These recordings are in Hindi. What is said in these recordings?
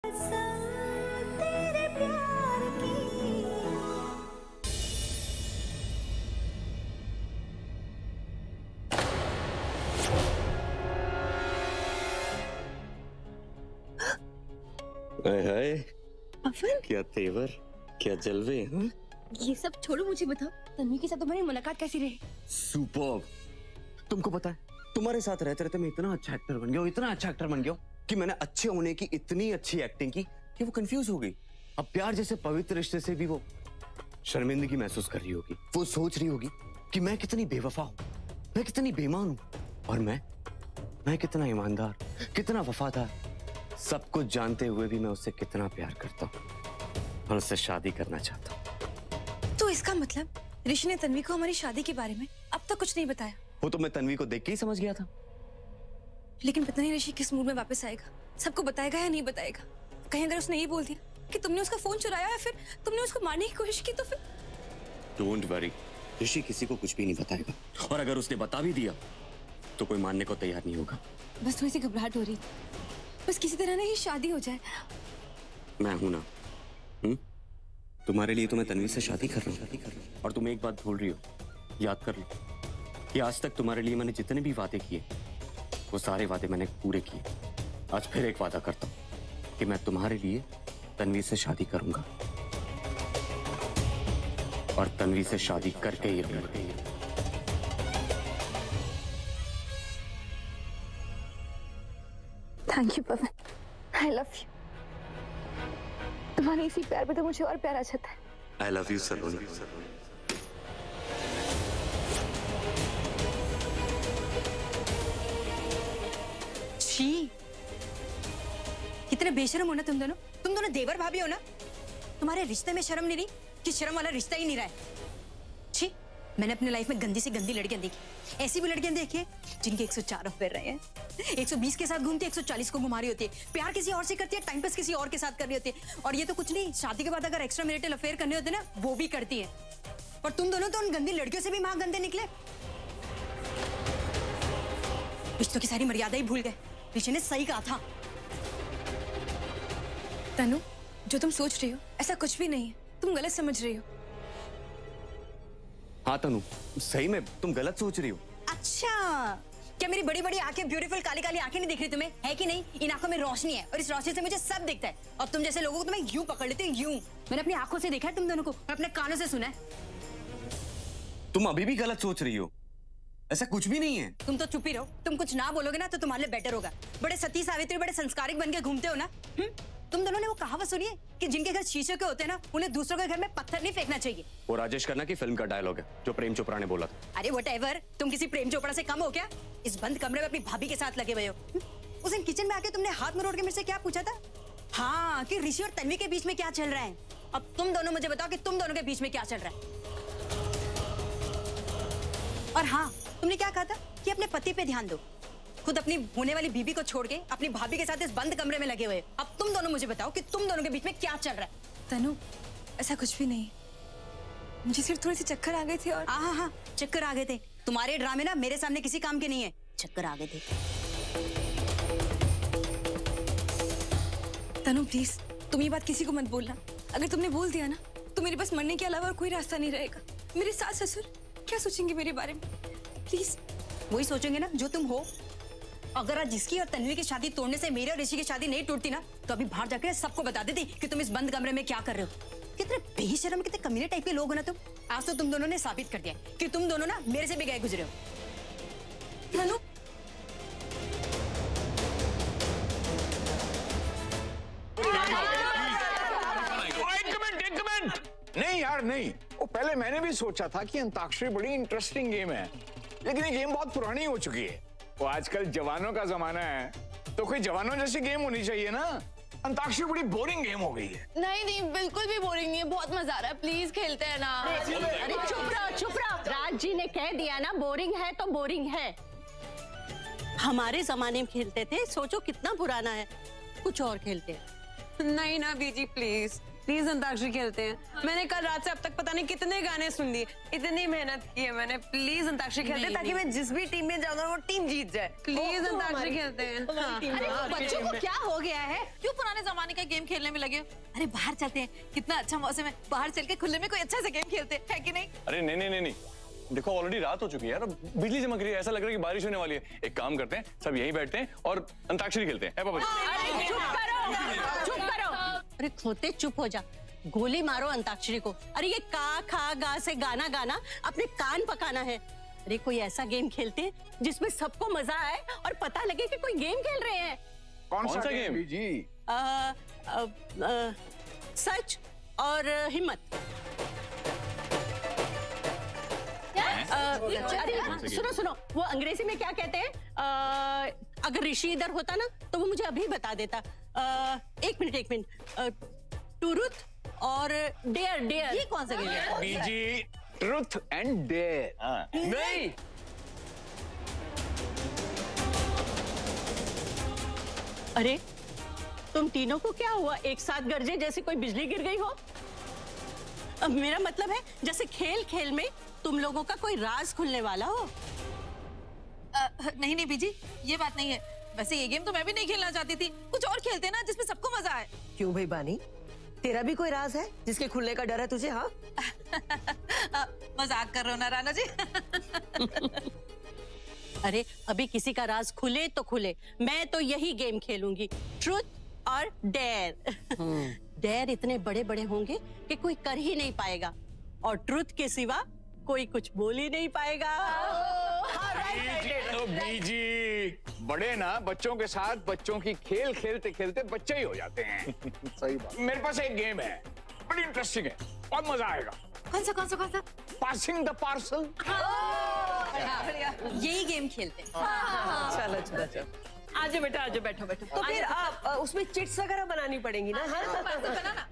तेरे प्यार की। हाय अफन, क्या तेवर, क्या जलवे हैं? ये सब छोड़ो, मुझे बताओ तन्वी के साथ तुम्हारी मुलाकात कैसी रही? सुपर्ब। तुमको पता है, तुम्हारे साथ रहते रहते मैं इतना अच्छा एक्टर बन गया हूँ, इतना अच्छा एक्टर बन गया हूँ कि मैंने अच्छे होने की इतनी अच्छी एक्टिंग की कि वो कंफ्यूज हो गई। अब प्यार जैसे पवित्र रिश्ते से भी वो शर्मिंदगी महसूस कर रही होगी। वो सोच रही होगी कि मैं कितनी बेवफा हूँ, मैं कितनी बेईमान हूँ, और मैं कितना ईमानदार, कितना वफादार। सब कुछ जानते हुए भी मैं उससे कितना प्यार करता हूँ और उससे शादी करना चाहता हूँ। तो इसका मतलब ऋषि ने तन्वी को हमारी शादी के बारे में अब तक कुछ नहीं बताया? वो तो मैं तन्वी को देख के ही समझ गया था। लेकिन पता नहीं ऋषि किस मूड में वापस आएगा, सबको बताएगा या नहीं बताएगा। कहीं अगर उसने ये बोल दिया कि तुमने उसका फोन चुराया या फिर तुमने उसको मारने की कोशिश की तो फिर? डोंट वरी, ऋषि किसी को कुछ भी नहीं बताएगा, और अगर उसने बता भी दिया तो कोई मानने को तैयार नहीं होगा। बस थोड़ी सी घबराहट हो रही, बस किसी तरह ना ये शादी हो जाए। मैं हूं ना, तुम्हारे लिए तो मैं तन्वी से शादी कर रहा हूँ। और तुम एक बात भूल रही हो, याद कर लो कि आज तक तुम्हारे लिए मैंने जितने भी वादे किए वो सारे वादे मैंने पूरे किए। आज फिर एक वादा करता हूँ कि मैं तुम्हारे लिए तन्वी से शादी करूंगा, और तन्वी से शादी करके ही रहूंगा। Thank you Pawan, I love you. तुम्हारे इसी प्यार पे तो मुझे और प्यार आ जाता है। I love you Saloni. छी, कितने बेशरम हो ना तुम दोनों देवर भाभी हो ना। तुम्हारे रिश्ते में शर्म नहीं रही कि शर्म वाला रिश्ता ही नहीं रहा है। छी, मैंने अपनी लाइफ में गंदी से गंदी लड़कियां देखी, ऐसी भी लड़कियां देखी है जिनके 104 अफेयर रहे हैं, 120 के साथ घूमती है, 140 को घुमा रही होती है, प्यार किसी और से करती है, टाइम पास किसी और के साथ कर रही होती है, और ये तो कुछ नहीं, शादी के बाद अगर एक्स्ट्रा मैरिटल अफेयर करने होते ना वो भी करती है। और तुम दोनों तो उन गंदी लड़कियों से भी मां गंदे निकले। रिश्तों की सारी मर्यादा ही भूल गए। ऋषि ने सही कहा था। तनु, जो तुम सोच रही हो ऐसा कुछ भी नहीं है, तुम गलत समझ रही हो। हाँ तनु, सही में तुम गलत सोच रही हो। अच्छा, क्या मेरी बड़ी बड़ी आंखें, ब्यूटीफुल काली काली आंखें नहीं दिख रही तुम्हें? है कि नहीं? इन आंखों में रोशनी है और इस रोशनी से मुझे सब दिखता है। और तुम जैसे लोगों को तो मैं यूं पकड़ लेती हूँ, यूं। मैंने अपनी आंखों से देखा है तुम दोनों को, और अपने कानों से सुना है। तुम अभी भी गलत सोच रही हो, ऐसा कुछ भी नहीं है। तुम तो चुप ही रहो, तुम कुछ ना बोलोगे ना तो तुम्हारे लिए बेटर होगा। बड़े सती सावित्री, बड़े संस्कारिक बन के घूमते हो ना। तुम दोनों ने वो कहावत सुनी है कि जिनके घर शीशे के होते हैं ना उन्हें दूसरों के घर में पत्थर नहीं फेंकना चाहिए? वो राजेश खन्ना की फिल्म का डायलॉग है जो प्रेम चोपड़ा ने बोला था। अरे व्हाटएवर, तुम किसी प्रेम चोपड़ा से कम हो क्या? इस बंद कमरे में अपनी भाभी के साथ लगे हुए हो। उस दिन किचन में आके तुमने हाथ मरोड़ के मेरे से क्या पूछा था? हाँ, कि ऋषि और तन्वी के बीच में क्या चल रहा है। अब तुम दोनों मुझे बताओ कि तुम दोनों के बीच में क्या चल रहा है। और हाँ, तुमने क्या कहा था कि अपने पति पे ध्यान दो, खुद अपनी होने वाली बीबी को छोड़ के अपनी भाभी के साथ इस बंद कमरे में लगे हुए। अब तुम दोनों मुझे बताओ कि तुम दोनों के बीच में क्या चल रहा है। तनु, ऐसा कुछ भी नहीं, मुझे सिर्फ थोड़ी सी चक्कर आ गए थे। और हाँ, चक्कर आ गए थे। तुम्हारे ड्रामे ना मेरे सामने किसी काम के नहीं है, चक्कर आ गए थे। तनु प्लीज, तुम ये बात किसी को मत बोलना। अगर तुमने बोल दिया ना तो मेरे पास मरने के अलावा और कोई रास्ता नहीं रहेगा। मेरे सास ससुर क्या सोचेंगे मेरे बारे में? प्लीज। वही सोचेंगे ना जो तुम हो। अगर आज जिसकी और तन्वी की शादी तोड़ने से मेरे और ऋषि की शादी नहीं टूटती ना तो अभी बाहर जाकर सबको बता देती कि तुम इस बंद कमरे में क्या कर रहे हो। कितने बेशर्म, कितने कमीने टाइप के लोग हो ना तुम। आज तो तुम दोनों ने साबित कर दिया कि तुम दोनों ना मेरे से भी गए गुजरे हो। तनु, नहीं यार नहीं, वो पहले मैंने भी सोचा था कि अंताक्षरी बड़ी इंटरेस्टिंग गेम है, लेकिन ये गेम बहुत पुरानी हो चुकी है। वो आजकल जवानों का जमाना है तो कोई जवानों जैसी गेम होनी चाहिए ना। अंताक्षरी बड़ी बोरिंग गेम हो गई है। नहीं, बिल्कुल भी बोरिंग नहीं है, बहुत मजा आ रहा है। प्लीज खेलते हैं ना। अरे चुप रहो। राज जी ने कह दिया ना, बोरिंग है तो बोरिंग है। हमारे जमाने में खेलते थे, सोचो कितना पुराना है। कुछ और खेलते हैं। नहीं ना बीजी प्लीज, प्लीज अंताक्षरी खेलते हैं। मैंने कल रात से अब तक पता नहीं कितने गाने सुन लिए, इतनी मेहनत की है मैंने। प्लीज अंताक्षरी खेलते हैं ताकि मैं जिस भी टीम में जाऊंगा वो टीम जीत जाए। प्लीज अंताक्षरी खेलते हैं। अरे बच्चों को क्या हो गया है? क्यों पुराने जमाने का गेम खेलने में लगे हो? अरे बाहर चलते हैं, कितना अच्छा मौसम है, बाहर चल के खुले में कोई अच्छा सा गेम खेलते हैं, है कि नहीं? अरे नहीं, देखो ऑलरेडी रात हो चुकी है यार, बिजली चमक रही है, ऐसा लग रहा है कि बारिश होने वाली है। एक काम करते हैं, सब यहीं बैठते हैं और अंताक्षरी खेलते हैं। पापा जी चुप करो। अरे खोते चुप हो जा, गोली मारो अंताक्षरी को। अरे ये का खा गा से गाना गाना अपने कान पकाना है। अरे कोई ऐसा गेम खेलते हैं जिसमें सबको मजा आए और पता लगे कि कोई गेम खेल रहे हैं। कौन सा गेम जी? सच और हिम्मत। अरे सुनो, वो अंग्रेजी में क्या कहते हैं? अगर ऋषि इधर होता ना तो वो मुझे अभी बता देता। एक मिनट, ट्रूथ और डेयर। ये कौन सा गेम है? बीजी, ट्रूथ एंड डेयर। नहीं, अरे तुम तीनों को क्या हुआ? एक साथ गरजे जैसे कोई बिजली गिर गई हो। अब मेरा मतलब है जैसे खेल खेल में तुम लोगों का कोई राज खुलने वाला हो। नहीं बीजी, ये बात नहीं है। वैसे ये गेम तो मैं भी नहीं खेलना चाहती थी, कुछ और खेलते ना जिसमें सबको मजा आए। क्यों भाई बानी, तेरा भी कोई राज है जिसके खुलने का डर है तुझे? हाँ मजाक कर रहे हो ना राणा जी? अरे अभी किसी का राज खुले तो खुले, मैं तो यही गेम खेलूंगी, ट्रूथ और डेयर। डेयर इतने बड़े बड़े होंगे कि कोई कर ही नहीं पाएगा, और ट्रूथ के सिवा कोई कुछ बोल ही नहीं पाएगा। तो बीजी, बड़े ना बच्चों के साथ बच्चों की खेल खेलते खेलते बच्चे ही हो जाते हैं। सही बात। मेरे पास एक गेम है, बड़ी इंटरेस्टिंग है, बहुत मजा आएगा। कौन सा? Passing the parcel. यही गेम खेलते हैं। चलो आजो बेटा, आजो, बैठो। तो फिर आप उसमें चिट्स वगैरह बनानी पड़ेंगी ना? हाँ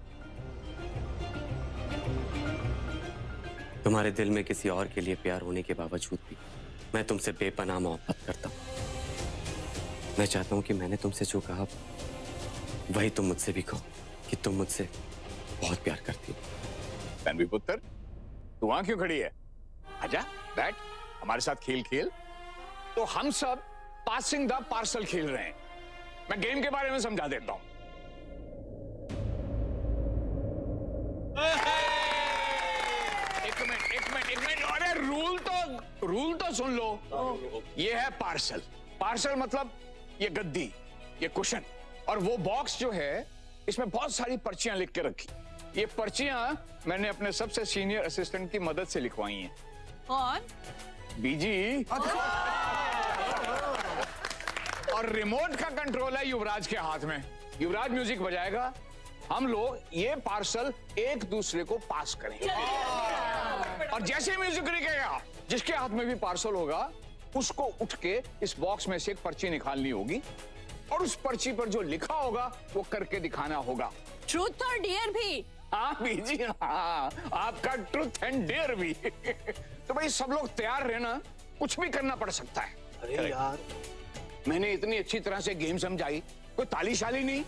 तुम्हारे दिल में किसी और के लिए प्यार होने के बावजूद भी मैं तुमसे बेपनाह मोहब्बत करता हूँ। मैं चाहता हूँ कि मैंने तुमसे जो कहा वही तुम मुझसे भी कहो कि तुम मुझसे बहुत प्यार करती हो। तन्वी पुत्र, तू वहां क्यों खड़ी है? आजा, बैठ, हमारे साथ खेल। तो हम सब पासिंग द पार्सल खेल रहे हैं। मैं गेम के बारे में समझा देता हूं। एक मिनट। अरे रूल तो सुन लो। ये है पार्सल मतलब ये गद्दी, ये कुशन, और वो बॉक्स जो है इसमें बहुत सारी पर्चियां लिख के रखी। ये पर्चियां मैंने अपने सबसे सीनियर असिस्टेंट की मदद से लिखवाई हैं। कौन? बीजी। और रिमोट का कंट्रोल है युवराज के हाथ में। युवराज म्यूजिक बजाएगा, हम लोग ये पार्सल एक दूसरे को पास करेंगे। और जैसे म्यूजिक रुकेगा, जिसके हाथ में भी पार्सल होगा उसको उठ के इस बॉक्स में से एक पर्ची निकालनी होगी, और उस पर्ची पर जो लिखा होगा वो करके दिखाना होगा। ट्रूथ और डेयर भी? हाँ बीजी, हाँ, आपका ट्रूथ एंड डेयर भी। तो भाई सब लोग तैयार रहना, कुछ भी करना पड़ सकता है। अरे यार, मैंने इतनी अच्छी तरह से गेम समझाई, कोई तालीशाली नहीं।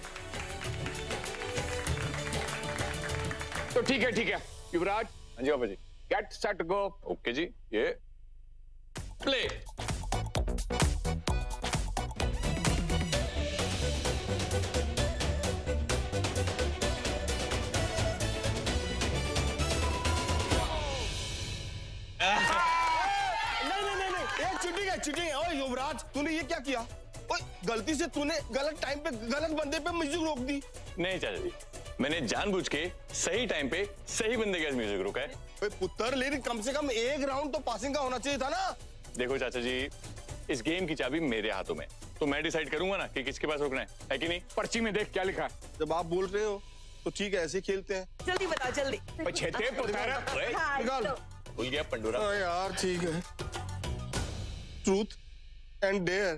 तो ठीक है युवराज। हाँ जी बाबा ji. Get set go. Okay ji, ये प्ले। नहीं, चीटिंग है। ओए युवराज, तूने ये क्या किया? ओए गलती से तूने गलत टाइम पे गलत बंदे पे म्यूजिक रोक दी। नहीं चाचा जी, मैंने जानबूझ के सही टाइम पे सही बंदे का म्यूजिक रोका है। ओए पुत्र, लेकिन कम से कम एक राउंड तो पासिंग का होना चाहिए था ना। देखो चाचा जी, इस गेम की चाबी मेरे हाथों में, तो मैं डिसाइड करूंगा ना कि किसके पास रोकना है कि नहीं। पर्ची में देख क्या लिखा है। जब आप बोल रहे हो तो ठीक है, ऐसे खेलते हैं। जल्दी बता, जल्दी। निकाल। भूल गया पंडूरा। यार ठीक है, ट्रूथ एंड डेयर।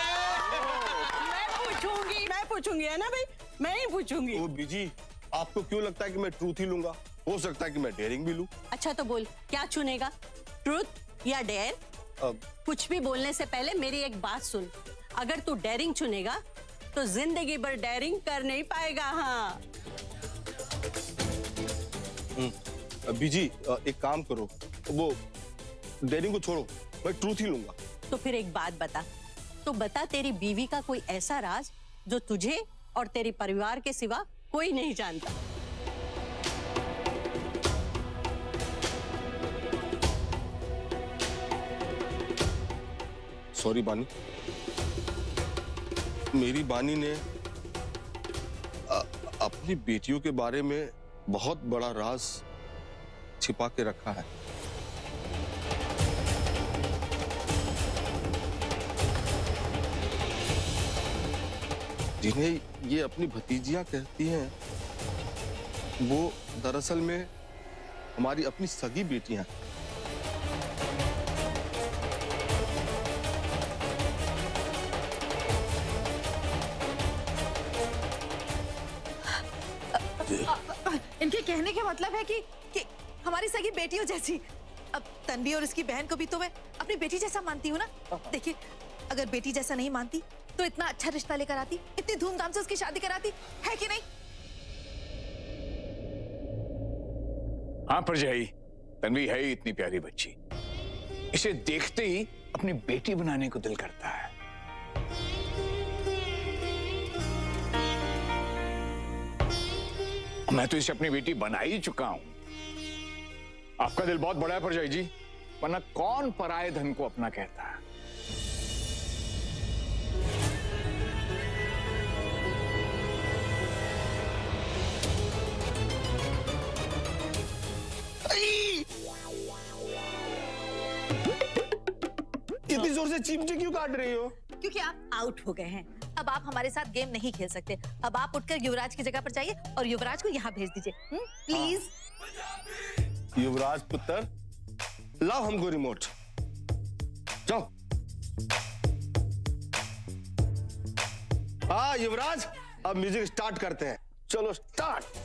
मैं पूछूंगी, है ना भाई, मैं ही पूछूंगी। ओ बीजी, आपको क्यों लगता है कि मैं ट्रूथ ही लूंगा? हो सकता है कि मैं डेयरिंग भी लूं। अच्छा तो बोल, क्या चुनेगा, ट्रूथ या डेयर? कुछ भी बोलने से पहले मेरी एक बात सुन, अगर तू डेयरिंग चुनेगा तो जिंदगी भर डेयरिंग कर नहीं पाएगा। हाँ बीजी एक काम करो, वो डेयरिंग को छोड़ो, मैं ट्रूथ ही लूंगा। तो फिर एक बात बता, तो बता तेरी बीवी का कोई ऐसा राज जो तुझे और तेरे परिवार के सिवा कोई नहीं जानता। सॉरी बानी, मेरी बानी ने अपनी बेटियों के बारे में बहुत बड़ा राज छिपा के रखा है। जिन्हें ये अपनी भतीजियां कहती हैं, वो दरअसल में हमारी अपनी सगी बेटियां हैं। इनके कहने का मतलब है कि हमारी सगी बेटियों जैसी। अब तन्वी और इसकी बहन को भी तो मैं अपनी बेटी जैसा मानती हूँ ना। देखिए, अगर बेटी जैसा नहीं मानती तो इतना अच्छा रिश्ता लेकर आती, इतनी धूमधाम से उसकी शादी कराती, है कि नहीं? हाँ परजाई, तन्वी है ही इतनी प्यारी बच्ची, इसे देखते ही अपनी बेटी बनाने को दिल करता है। मैं तो इसे अपनी बेटी बना ही चुका हूं। आपका दिल बहुत बड़ा है परजाई जी, वरना कौन पराये धन को अपना कहता है। इतनी जोर से चिमटे क्यों काट रही हो? क्योंकि आप आउट हो गए हैं। अब आप हमारे साथ गेम नहीं खेल सकते। अब आप उठकर युवराज की जगह पर जाइए और युवराज को यहाँ भेज दीजिए, प्लीज। युवराज पुत्र, लाओ हमको रिमोट, जाओ। हाँ युवराज, अब म्यूजिक स्टार्ट करते हैं, चलो स्टार्ट।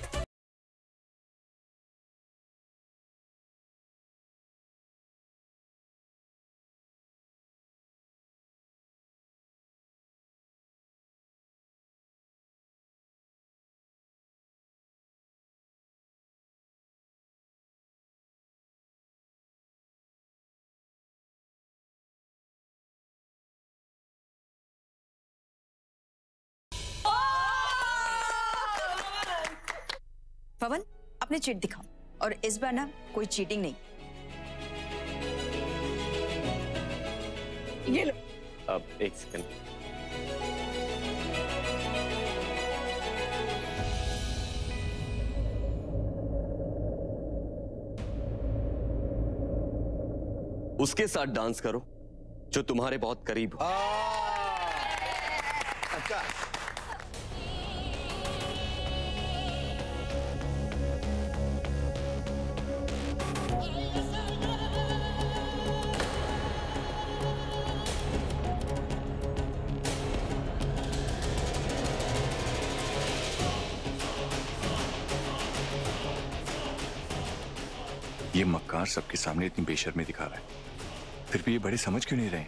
पवन, अपने चिट दिखाओ, और इस बार ना कोई चीटिंग नहीं। ये लो। अब एक सेकंड, उसके साथ डांस करो जो तुम्हारे बहुत करीब हो। अच्छा, ये मक्कार सबके सामने इतनी बेशर्मी दिखा रहा है, फिर भी ये बड़े समझ क्यों नहीं रहे?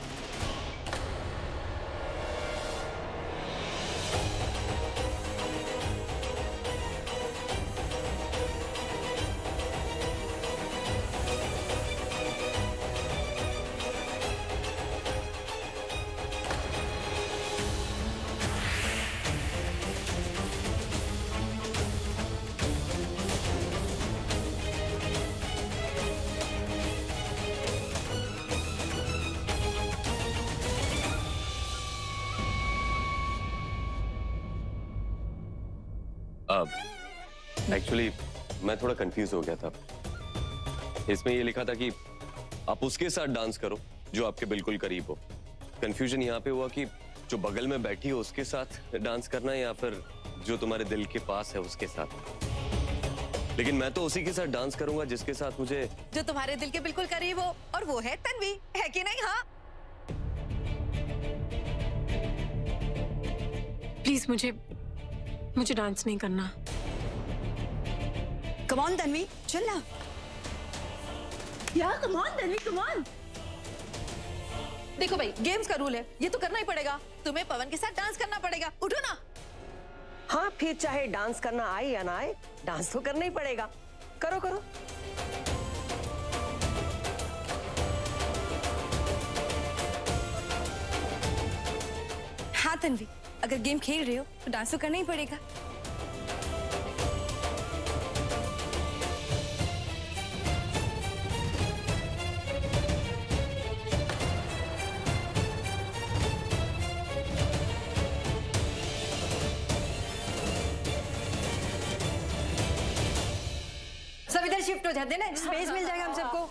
अब एक्चुअली मैं थोड़ा कंफ्यूज हो गया था। इसमें ये लिखा था कि आप उसके साथ डांस करो जो आपके बिल्कुल करीब हो। कंफ्यूजन यहाँ पे हुआ कि जो बगल में बैठी हो उसके साथ डांस करना है या फिर जो तुम्हारे दिल के पास है उसके साथ। लेकिन मैं तो उसी के साथ डांस करूंगा जिसके साथ मुझे, जो तुम्हारे दिल के बिल्कुल करीब हो, और वो है तन्वी, है कि नहीं? हाँ प्लीज मुझे डांस नहीं करना। कम ऑन तन्वी, चल ना। यार come on Tanvi, come on. देखो भाई, गेम्स का रूल है, ये तो करना ही पड़ेगा। तुम्हें पवन के साथ डांस करना पड़ेगा। उठो ना। हाँ फिर चाहे डांस करना आए या ना आए, डांस तो करना ही पड़ेगा। करो करो। हाँ तन्वी, अगर गेम खेल रहे हो तो डांस तो करना ही पड़ेगा। सब इधर शिफ्ट हो जाते हैं ना, स्पेस मिल जाएगा हम सबको।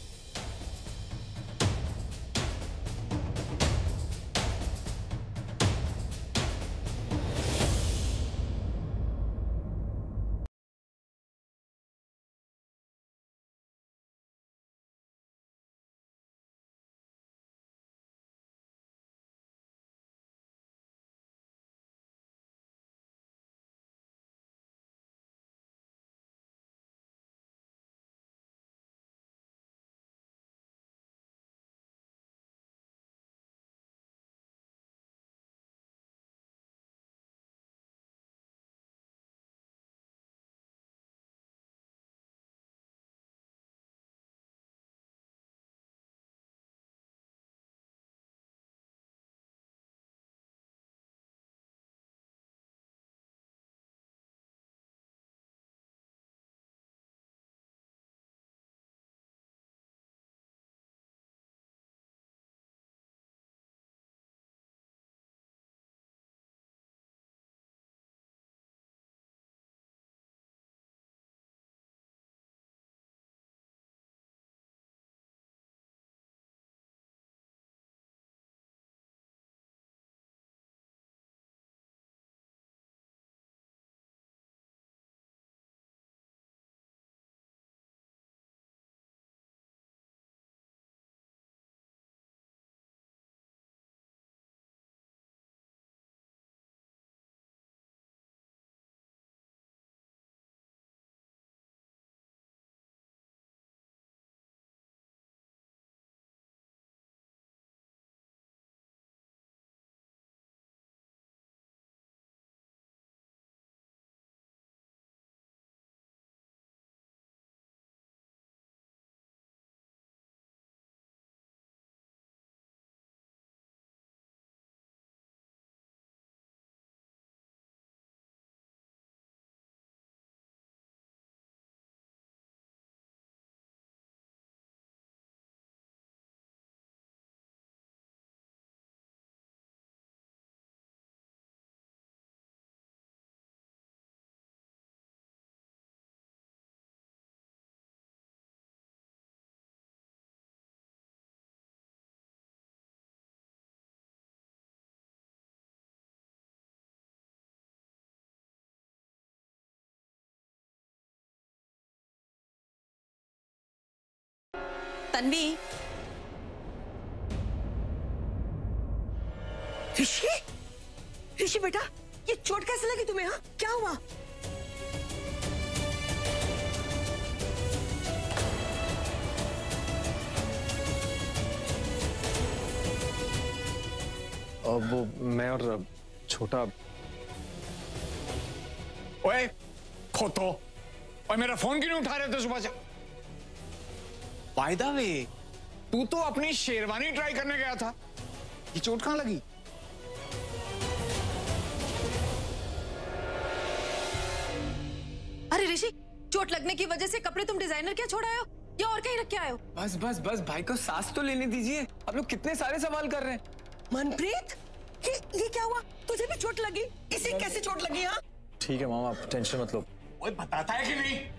तन्वी, ऋषि, ऋषि बेटा, ये चोट कैसे लगी तुम्हें? हाँ, क्या हुआ? वो मैं और छोटा। ओए खोतो, और मेरा फोन क्यों नहीं उठा रहे थे सुबह से? बाय द वे, तू तो अपनी शेरवानी ट्राई करने गया था, ये चोट कहां लगी? अरे ऋषि, चोट लगने की वजह से कपड़े तुम डिजाइनर क्या छोड़ आए हो या और कहीं रख के आए हो? बस बस बस भाई को सांस तो लेने दीजिए। आप लोग कितने सारे सवाल कर रहे हैं। मनप्रीत, ये क्या हुआ? तुझे भी चोट लगी? इसे कैसे चोट लगी? हाँ, ठीक है मामा, आप टेंशन मत लो। ओए बताता है कि नहीं?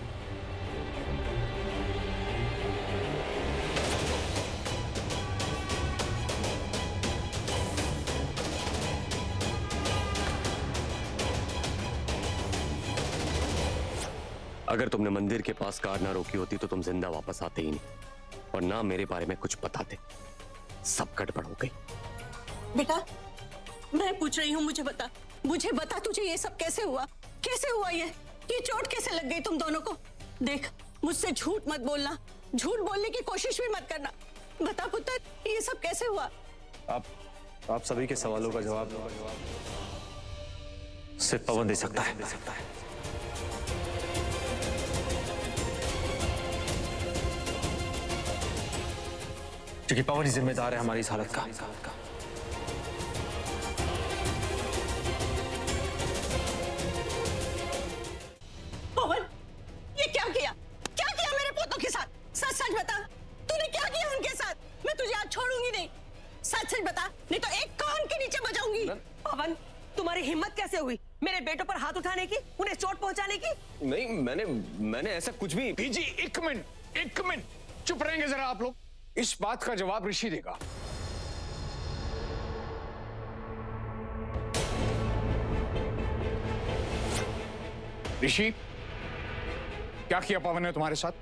अगर तुमने मंदिर के पास कार ना रोकी होती तो तुम जिंदा वापस आते ही नहीं, और ना मेरे बारे में कुछ बताते। सब गड़बड़ हो गई। बेटा, मैं पूछ रही हूँ, मुझे बता तुझे ये सब कैसे हुआ? कैसे हुआ ये चोट कैसे लग गई तुम दोनों को? देख, मुझसे झूठ मत बोलना, झूठ बोलने की कोशिश भी मत करना। बता पुत्र, ये सब कैसे हुआ? आप सभी के सवालों का जवाब सिर्फ पवन दे सकता है। क्योंकि पवन ही जिम्मेदार है हमारी इस हालत का। पवन, ये क्या किया? क्या किया मेरे पोतों के साथ? सच सच बता, तूने क्या किया उनके साथ? मैं तुझे आज छोड़ूंगी नहीं। सच सच बता, नहीं तो एक कान के नीचे बजाऊंगी। पवन, तुम्हारी हिम्मत कैसे हुई मेरे बेटों पर हाथ उठाने की, उन्हें चोट पहुंचाने की? नहीं, मैंने ऐसा कुछ भी। बीजी, एक मिनट चुप रहेंगे जरा आप लोग। इस बात का जवाब ऋषि देगा। ऋषि, क्या किया पवन ने तुम्हारे साथ?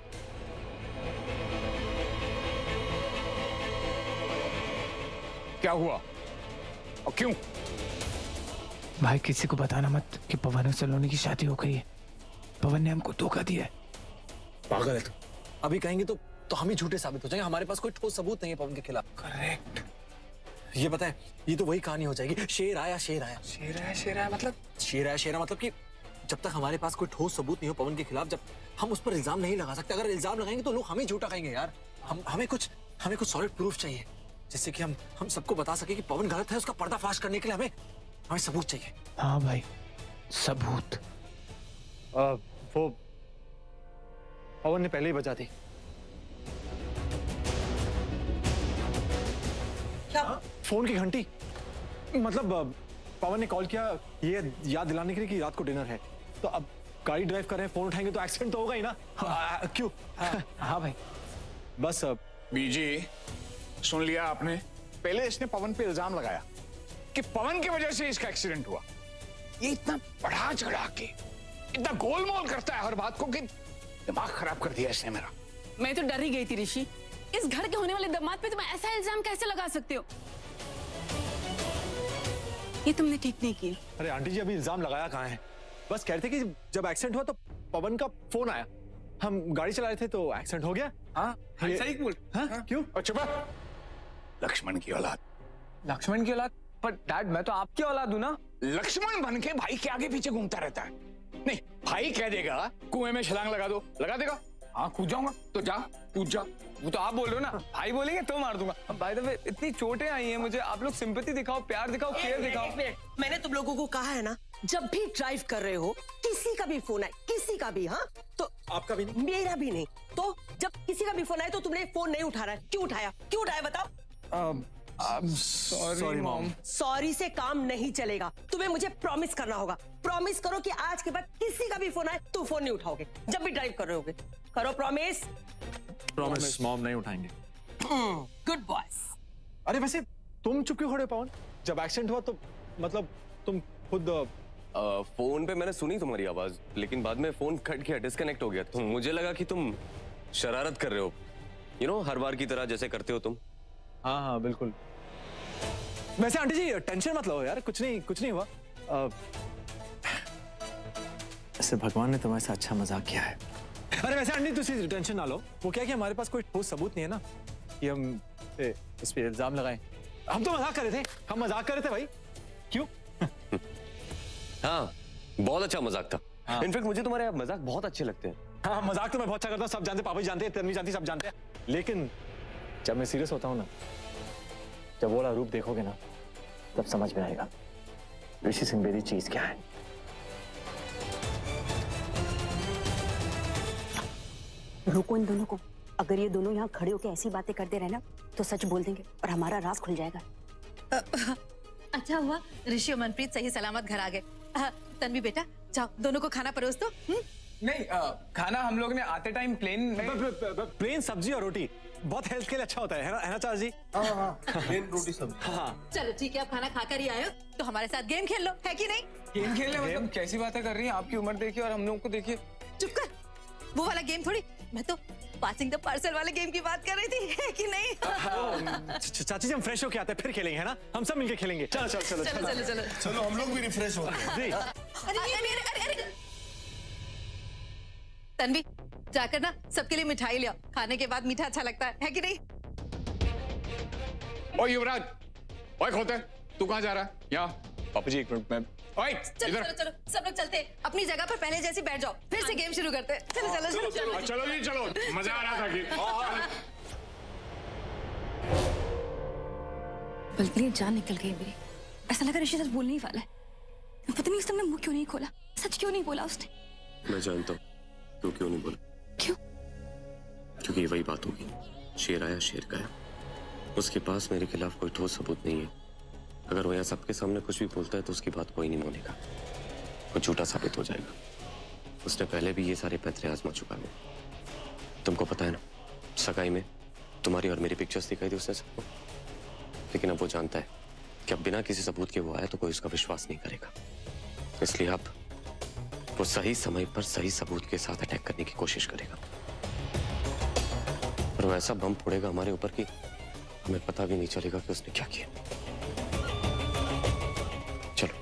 क्या हुआ और क्यों? भाई किसी को बताना मत कि पवन और सलोनी की शादी हो गई है। पवन ने हमको धोखा दिया है। पागल है तू। अभी कहेंगे तो हम ही झूठे साबित हो जाएंगे। हमारे पास कोई ठोस सबूत नहीं है पवन के खिलाफ। करेक्ट। ये पता है, ये तो वही कहानी हो जाएगी, शेर आया मतलब कि जब तक हमारे पास कोई ठोस सबूत नहीं हो पवन के खिलाफ, जब हम उस पर इल्जाम नहीं लगा सकते। अगर इल्जाम लगाएंगे तो लोग हमें झूठा कहेंगे यार। हमें कुछ सॉलिड प्रूफ चाहिए, जिससे कि हम सबको बता सके कि पवन गलत है। उसका पर्दाफाश करने के लिए हमें सबूत चाहिए। हाँ भाई, सबूत। वो पवन ने पहले ही बजा दी। क्या? फोन की घंटी। मतलब पवन ने कॉल किया ये याद दिलाने के लिए कि रात को डिनर है। तो अब गाड़ी ड्राइव कर रहे हैं, फोन उठाएंगे तो एक्सीडेंट तो होगा ही ना। क्यों? हाँ भाई, बस बीजी, सुन लिया आपने? पहले इसने पवन पे इल्जाम लगाया कि पवन की वजह से इसका एक्सीडेंट हुआ। ये इतना बढ़ा चढ़ा के, इतना गोलमोल करता है हर बात को कि दिमाग खराब कर दिया इसने मेरा। मैं तो डर ही गई थी ऋषि। इस घर के होने वाले दामाद पे तुम ऐसा इल्जाम कैसे लगा सकते हो? ये तुमने ठीक नहीं किया। अरे आंटी जी, अभी इल्जाम लगाया कहाँ है? बस कहते कि जब एक्सीडेंट हुआ तो पवन का फोन आया, हम गाड़ी चला रहे थे तो एक्सीडेंट हो गया। हाँ, सही बोल। हाँ? क्यों? अच्छा, लक्ष्मण की औलाद। लक्ष्मण की औलाद? पर डैड, मैं तो आपकी औलाद हूँ ना। लक्ष्मण बन के भाई के आगे पीछे घूमता रहता है। नहीं, भाई कह देगा कुएं में छलांग लगा दो, लगा देगा। हाँ, कूद जाऊंगा। तो जा, कूद जा। वो तो आप बोल रहे हो ना, भाई बोलेंगे तो मार दूंगा। बाय द वे, इतनी चोटें आई हैं मुझे, आप लोग सिंपैथी दिखाओ, प्यार दिखाओ, केयर दिखाओ। एक मिनट, मैंने तुम लोगों को कहा है ना, जब भी ड्राइव कर रहे हो किसी का भी फोन आए, किसी का भी, हाँ तो आपका भी नहीं, मेरा भी नहीं, तो जब किसी का भी फोन आए तो तुमने फोन नहीं उठा रहा है। क्यों उठाया बताओ? Sorry mom. सॉरी से काम नहीं चलेगा, तुम्हें मुझे प्रॉमिस करना होगा। प्रॉमिस करो कि आज के बाद किसी का भी फोन आए तुम फोन नहीं उठाओगे जब भी ड्राइव कर रहे होगे। करो प्रॉमिस। प्रॉमिस मॉम, नहीं उठाएंगे। Good boys. अरे वैसे तुम चुप क्यों खड़े हो पवन? जब एक्सीडेंट हुआ तो मतलब तुम खुद फोन पे मैंने सुनी तुम्हारी आवाज, लेकिन बाद में फोन कट गया, डिस्कनेक्ट हो गया। तो मुझे लगा कि तुम शरारत कर रहे हो, हर बार की तरह जैसे करते हो तुम। हाँ बिल्कुल। वैसे आंटी जी टेंशन मत लो यार, कुछ नहीं हुआ। ऐसे भगवान ने तुम्हारे साथ अच्छा मजाक किया है। अरे वैसे आंटी तुम टेंशन ना लो। वो क्या कि हमारे पास कोई ठोस सबूत नहीं है ना कि हम इस पे इल्जाम लगाएं। हम तो मजाक कर रहे थे भाई। क्यों? हाँ, बहुत अच्छा मजाक था। इनफैक्ट मुझे तुम्हारे मजाक बहुत अच्छे लगते हैं। हाँ, मजाक तो मैं बहुत अच्छा करता हूँ, सब जानते, पापा जी जानते हैं, तन्वी जानती, सब जानते हैं। लेकिन जब मैं सीरियस होता हूँ ना, जब वो वाला रूप देखोगे ना, तब समझ में आएगा ऋषि सिंह बेदी चीज क्या है। रोको इन दोनों को। अगर ये दोनों यहाँ खड़े होकर ऐसी बातें करते रहे ना तो सच बोल देंगे और हमारा राज खुल जाएगा। अच्छा हुआ ऋषि और मनप्रीत सही सलामत घर आ गए। तन्वी बेटा जाओ, दोनों को खाना परोस दो। नहीं, खाना हम लोग ने आते टाइम प्लेन सब्जी और रोटी बहुत हेल्थ के लिए अच्छा होता है ना चाचा जी? हाँ, प्लेन रोटी सब्जी। हाँ। चलो ठीक है, अब खाना खाकर ही आए हो तो हमारे साथ गेम खेल लो, है कि नहीं? गेम खेलने मतलब कैसी बातें कर रही हैं? आपकी उम्र देखिए और हम लोगों को देखिए। चुप कर, वो वाला गेम थोड़ी, मैं तो पासिंग द पार्सल वाले गेम की बात कर रही थी, है कि नहीं? चाची जी हम फ्रेश होके आते हैं, फिर खेलेंगे, है ना? हम सब मिलके खेलेंगे। चलो हम लोग भी रिफ्रेश होते हैं। अरे तन्वी जाकर ना सबके लिए मिठाई ले आओ, खाने के बाद मीठा अच्छा लगता है कि नहीं? ओ युवराज, ओए खोते, तू कहाँ जा रहा है? यहाँ पापा जी एक मिनट में। ओए चलो चलो चलो सब लोग चलते अपनी जगह पर पहले जैसी बैठ जाओ, फिर से गेम शुरू करते। चलो चलो चलो चलो जी चलो, मजा आ रहा था कि बल्कि जान निकल गई मेरी। ऐसा लगा ऋषि सच बोलने ही वाला है। पता नहीं उसने मुंह क्यों नहीं खोला, सच क्यों नहीं बोला उसने। मैं जानता हूँ तू क्यों नहीं बोला। क्यों? क्योंकि वही बात होगी, शेर आया शेर गया। उसके पास मेरे खिलाफ कोई ठोस सबूत नहीं है। अगर वो यहाँ सबके सामने कुछ भी बोलता है तो उसकी बात कोई नहीं मानेगा, वो झूठा साबित हो जाएगा। उसने पहले भी ये सारे पैतरे आजमा चुका है। तुमको पता है ना, सगाई में तुम्हारी और मेरी पिक्चर्स दिखाई थी उसने सबको। लेकिन अब वो जानता है कि अब बिना किसी सबूत के वो आया तो कोई उसका विश्वास नहीं करेगा। इसलिए अब वो सही समय पर सही सबूत के साथ अटैक करने की कोशिश करेगा। और वो ऐसा बम फोड़ेगा हमारे ऊपर कि हमें पता भी नहीं चलेगा कि उसने क्या किया। चलो।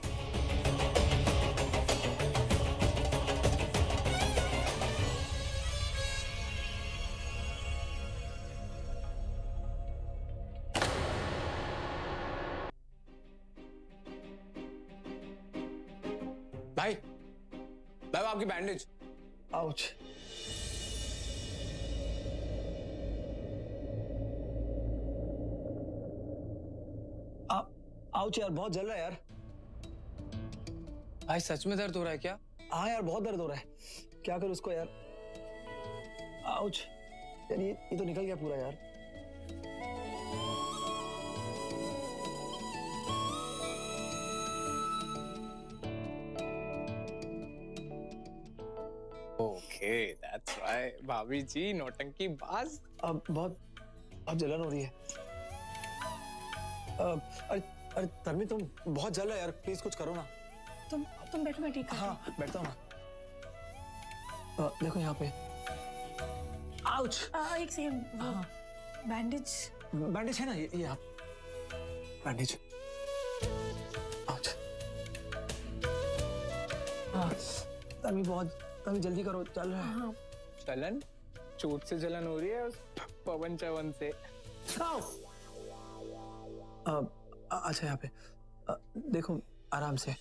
भाई भाई आपकी बैंडेज। आउच। आउच यार, बहुत जल रहा है यार। भाई सच में दर्द हो रहा है क्या? हाँ यार, बहुत दर्द हो रहा है। क्या करूं उसको यार। आउच यार, ये तो निकल गया पूरा यार। ओके दैट्स व्हाई भाभी जी नौटंकी बाज। अब बहुत जलन हो रही है। अरे तन्वी, तुम बहुत जल रहा है यार, प्लीज कुछ करो ना। तुम बैठो, मैं ठीक। हाँ बैठता हूँ ना। देखो यहाँ पे। आउच। एक सेकंड, बैंडेज है ना, ये आप बैंडेज। आउच। तन्वी जल्दी करो, चल रहा है। चलन? चोट से जलन हो रही है उस पवन चवन से। अच्छा यहाँ पे देखो, आराम से।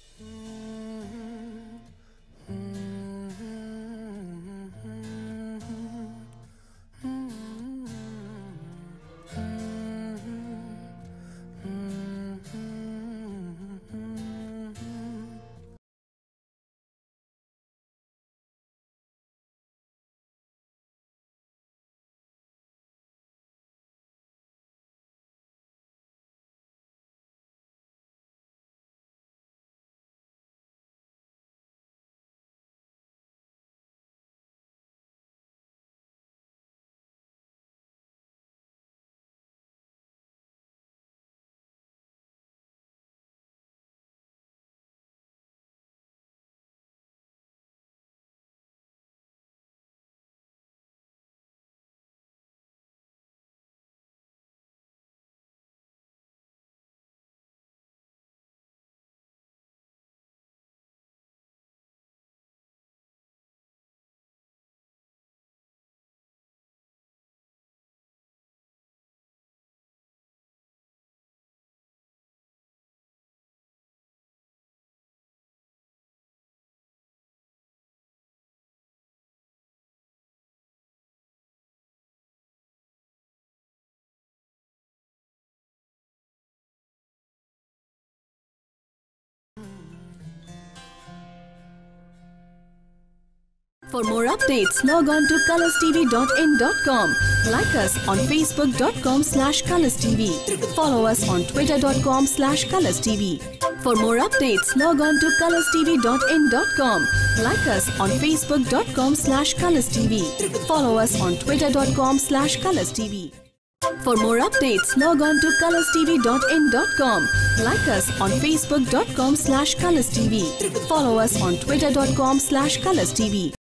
For more updates, log on to colorstv.in.com. Like us on facebook.com/colorstv. Follow us on twitter.com/colorstv. For more updates, log on to colorstv.in.com. Like us on facebook.com/colorstv. Follow us on twitter.com/colorstv. For more updates, log on to colorstv.in.com. Like us on facebook.com/colorstv. Follow us on twitter.com/colorstv.